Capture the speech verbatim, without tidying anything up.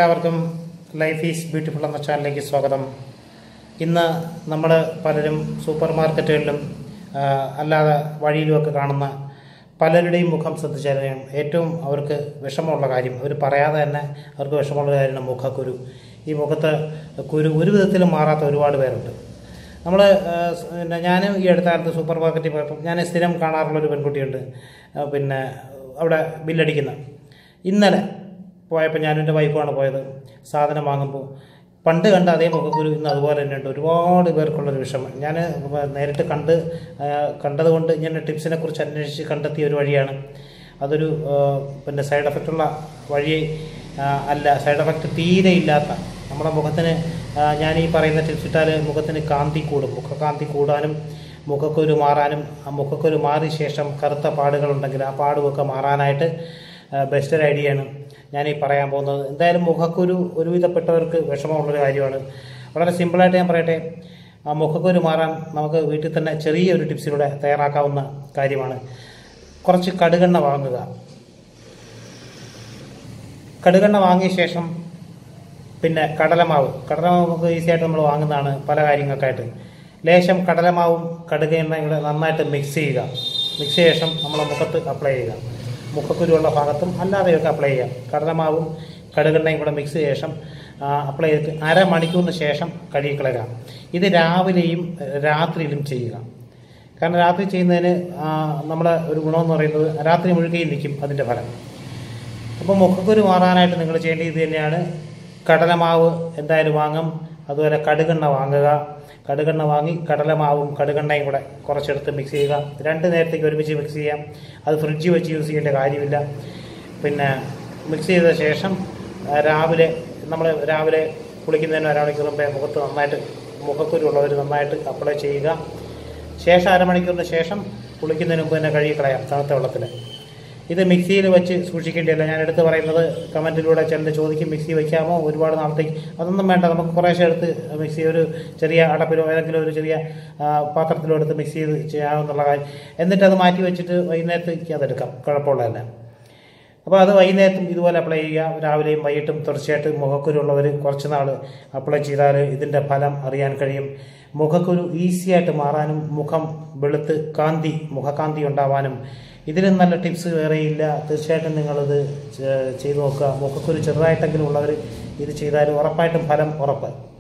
എല്ലാവർക്കും life is beautiful എന്ന ചാനലിലേക്ക് സ്വാഗതം. ഇന്ന് നമ്മൾ പലരും സൂപ്പർ മാർക്കറ്റുകളിലും അല്ലാതെ വഴിയിലുമൊക്കെ കാണുന്ന പലരുടെയും മുഖം ശ്രദ്ധിച്ചറിയാം. ഏറ്റവും അവർക്ക് വിഷമമുള്ള കാര്യം, അവർ പറയാതെ തന്നെ അവർക്ക് വിഷമമുള്ള കാര്യമാണ് മുഖക്കുരു. ഈ മുഖത്ത് കുരു ഒരു വിധത്തിലും മാറാത്ത ഒരുപാട് പേരുണ്ട്. നമ്മൾ പിന്നെ ഞാനും ഈ അടുത്ത കാലത്ത് സൂപ്പർ മാർക്കറ്റിൽ പോയപ്പോൾ ഞാൻ സ്ഥിരം കാണാറുള്ളൊരു പെൺകുട്ടിയുണ്ട്, പിന്നെ അവിടെ ബില്ലടിക്കുന്ന. ഇന്നലെ പോയപ്പോൾ ഞാനും എൻ്റെ വൈഫാണ് പോയത്. സാധനം വാങ്ങുമ്പോൾ പണ്ട് കണ്ട അതേ മുഖക്കുരു ഇന്ന് അതുപോലെ തന്നെ ഉണ്ട്. ഒരുപാട് പേർക്കുള്ളൊരു വിഷമം. ഞാൻ നേരിട്ട് കണ്ട് കണ്ടതുകൊണ്ട് ഞാൻ ടിപ്സിനെ കുറിച്ച് അന്വേഷിച്ച് കണ്ടെത്തിയ ഒരു വഴിയാണ്. അതൊരു പിന്നെ സൈഡ് എഫക്റ്റുള്ള വഴി അല്ല, സൈഡ് എഫക്റ്റ് തീരെ ഇല്ലാത്ത നമ്മുടെ മുഖത്തിന് ഞാൻ ഈ പറയുന്ന ടിപ്സ് ഇട്ടാൽ മുഖത്തിന് കാന്തി കൂടും. മുഖകാന്തി കൂടാനും മുഖക്കുരു മാറാനും, ആ മുഖക്കുരു മാറിയ ശേഷം കറുത്ത പാടുകളുണ്ടെങ്കിൽ ആ പാടുമൊക്കെ മാറാനായിട്ട് ബെസ്റ്റ് ഒരു ഐഡിയയാണ് ഞാൻ ഈ പറയാൻ പോകുന്നത്. എന്തായാലും മുഖക്കുരു ഒരുവിധപ്പെട്ടവർക്ക് വിഷമമുള്ളൊരു കാര്യമാണ്. വളരെ സിമ്പിളായിട്ട് ഞാൻ പറയട്ടെ, ആ മുഖക്കുരു മാറാൻ നമുക്ക് വീട്ടിൽ തന്നെ ചെറിയൊരു ടിപ്സിലൂടെ തയ്യാറാക്കാവുന്ന കാര്യമാണ്. കുറച്ച് കടുകെണ്ണ വാങ്ങുക. കടുകെണ്ണ വാങ്ങിയ ശേഷം പിന്നെ കടലമാവ് കടലമാവ് നമുക്ക് ഈസിയായിട്ട് നമ്മൾ വാങ്ങുന്നതാണ് പല കാര്യങ്ങൾക്കായിട്ട്. ലേശം കടലമാവും കടുക് എണ്ണയും കൂടെ നന്നായിട്ട് മിക്സ് ചെയ്യുക. മിക്സ് ചെയ്ത ശേഷം നമ്മളെ മുഖത്ത് അപ്ലൈ ചെയ്യുക. മുഖക്കുരുവുള്ള ഭാഗത്തും അല്ലാതെയൊക്കെ അപ്ലൈ ചെയ്യാം. കടലമാവും കടുകെണ്ണയും കൂടെ മിക്സ് ചെയ്ത ശേഷം അപ്ലൈ ചെയ്തിട്ട് അരമണിക്കൂറിന് ശേഷം കഴുകിക്കളയുക. ഇത് രാവിലെയും രാത്രിയിലും ചെയ്യുക. കാരണം രാത്രി ചെയ്യുന്നതിന് നമ്മുടെ ഒരു ഗുണമെന്ന് പറയുന്നത് രാത്രി മുഴുകയും നിൽക്കും അതിൻ്റെ ഫലം. അപ്പോൾ മുഖക്കുരു മാറാനായിട്ട് നിങ്ങൾ ചെയ്യേണ്ടത് ഇത് തന്നെയാണ്. കടലമാവ് എന്തായാലും വാങ്ങും. അതുപോലെ കടുകെണ്ണ വാങ്ങുക. കടുകെണ്ണ വാങ്ങി കടലമാവും കടുകെണ്ണയും കൂടെ കുറച്ചെടുത്ത് മിക്സ് ചെയ്യുക. രണ്ട് നേരത്തേക്ക് ഒരുമിച്ച് മിക്സ് ചെയ്യാം. അത് ഫ്രിഡ്ജിൽ വെച്ച് യൂസ് ചെയ്യേണ്ട കാര്യമില്ല. പിന്നെ മിക്സ് ചെയ്ത ശേഷം രാവിലെ നമ്മൾ രാവിലെ കുളിക്കുന്നതിന് അരമണിക്കൂർ മുമ്പേ മുഖത്ത് നന്നായിട്ട് മുഖക്കുരു ഉള്ളവർ നന്നായിട്ട് അപ്ലൈ ചെയ്യുക. ശേഷം അരമണിക്കൂറിന് ശേഷം കുളിക്കുന്നതിന് മുമ്പ് തന്നെ കഴുകി കളയാം തണുത്ത വെള്ളത്തിൽ. ഇത് മിക്സിയിൽ വെച്ച് സൂക്ഷിക്കേണ്ടിയല്ല. ഞാൻ എടുത്ത് പറയുന്നത് കമൻറ്റിലൂടെ ചിലർ ചോദിക്കും മിക്സി വയ്ക്കാമോ ഒരുപാട് നാളത്തേക്ക്. അതൊന്നും വേണ്ട. നമുക്ക് കുറേശ്ശെ എടുത്ത് മിക്സി ഒരു ചെറിയ അടപ്പിലോ ഏതെങ്കിലും ഒരു ചെറിയ പാത്രത്തിലോ എടുത്ത് മിക്സ് ചെയ്ത് ചെയ്യാമെന്നുള്ള കാര്യം. എന്നിട്ട് അത് മാറ്റി വെച്ചിട്ട് വൈകുന്നേരത്തേക്ക് അതെടുക്കാം, കുഴപ്പമുള്ളതല്ല. അപ്പോൾ അത് വൈകുന്നേരത്തും ഇതുപോലെ അപ്ലൈ ചെയ്യുക. രാവിലെയും വൈകിട്ടും തീർച്ചയായിട്ടും മുഖക്കുരുള്ളവർ കുറച്ച് നാൾ അപ്ലൈ ചെയ്താൽ ഇതിൻ്റെ ഫലം അറിയാൻ കഴിയും. മുഖക്കുരു ഈസിയായിട്ട് മാറാനും മുഖം വെളുത്ത് കാന്തി മുഖകാന്തി ഉണ്ടാവാനും ഇതിലും നല്ല ടിപ്സ് വേറെയില്ല. തീർച്ചയായിട്ടും നിങ്ങളിത് ചെയ്തു നോക്കുക. മുഖക്കുരു ചെറുതായിട്ടെങ്കിലും ഉള്ളവർ ഇത് ചെയ്താൽ ഉറപ്പായിട്ടും ഫലം ഉറപ്പ്.